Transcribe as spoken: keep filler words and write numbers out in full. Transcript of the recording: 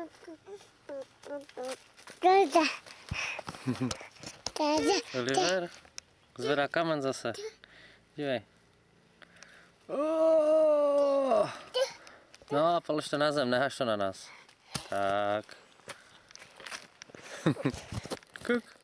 Gdzie? Gdzie? Oliver, zbiera kamen zase. Dívej. Oh! No a polož to na zem, nehaž to na nás. Tak. Kuk.